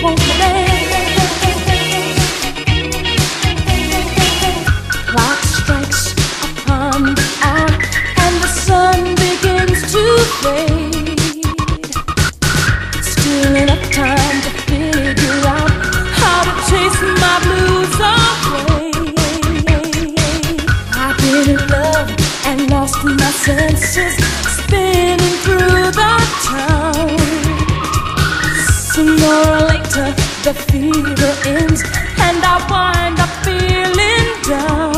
won't stay. Clock strikes upon the hour and the sun begins to fade. Still enough time to figure out how to chase my blues away. I've been in love and lost my senses, spinning through the town. Sooner or later the fever ends and I wind up feeling down.